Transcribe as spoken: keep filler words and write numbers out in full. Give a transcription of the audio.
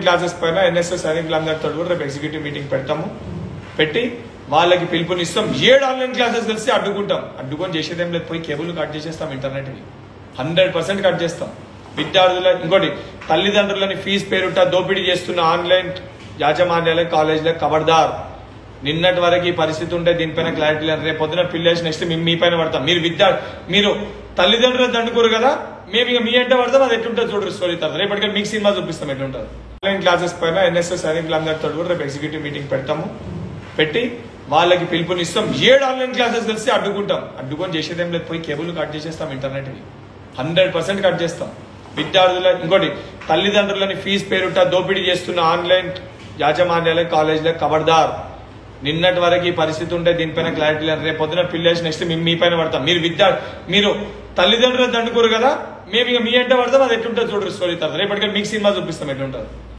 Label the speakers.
Speaker 1: Classes పైన NSS సైనికులందరితో కూడా రేపు ఎగ్జిక్యూటివ్ మీటింగ్ పెడతాము. పెట్టి వాళ్ళకి పిలుపునిస్తాం. ఏడు ఆన్లైన్ క్లాసెస్ కలిసి అడ్డుకుంటాం. అడ్డుకొని చేసేదేం లేదు, పోయి కేబుల్ కట్ చేసేస్తాం, ఇంటర్నెట్ని హండ్రెడ్ పర్సెంట్ కట్ చేస్తాం. విద్యార్థుల ఇంకోటి తల్లిదండ్రులని ఫీజు పేరుట దోపిడీ చేస్తున్న ఆన్లైన్ యాజమాన్యాల కాలేజీలకు ఖబర్దార్. నిన్నటి వరకు ఈ పరిస్థితి ఉంటే దీనిపైన క్లారిటీ లేదు. రేపు పొద్దున పిల్లర్స్ నెక్స్ట్ మేము మీ పైన పడతాం. మీరు విద్యా మీరు తల్లిదండ్రులు దండుకోరు కదా, మేము ఇక మీ అంటే పడతాం. అది ఎట్లుంటుంది చూడరు స్టోరీ తర్వాత రేపటికి మీకు సినిమా చూపిస్తాం ఎట్లుంటుంది. ఆన్లైన్ క్లాసెస్ పైన ఎన్ఎస్ఎస్ సైనికులందరితో కూడా రేపు ఎగ్జిక్యూటివ్ మీటింగ్ పెడతాము. పెట్టి వాళ్ళకి పిలుపునిస్తాం. ఏడు ఆన్లైన్ క్లాసెస్ కలిసి అడ్డుకుంటాం. అడ్డుకొని చేసేదేం లేదు, పోయి కేబుల్ కట్ చేసేస్తాం, ఇంటర్నెట్ని హండ్రెడ్ పర్సెంట్ కట్ చేస్తాం. విద్యార్థుల ఇంకోటి తల్లిదండ్రులని ఫీజు పేరుట దోపిడీ చేస్తున్న ఆన్లైన్ యాజమాన్యాల కాలేజీలకు ఖబర్దార్. నిన్నటి వరకు ఈ పరిస్థితి ఉంటే దీనిపైన క్లారిటీ లేదు. రేపు పొద్దున పిల్లర్స్ నెక్స్ట్ మేము మీ పైన పడతాం. మీరు విద్యా మీరు తల్లిదండ్రులు దండుకోరు కదా, మేము ఇక మీ అంటే పడతాం. అది ఎట్లుంటుంది చూడరు స్టోరీ తర్వాత రేపటికి మీకు సినిమా చూపిస్తాం ఎట్లుంటుంది.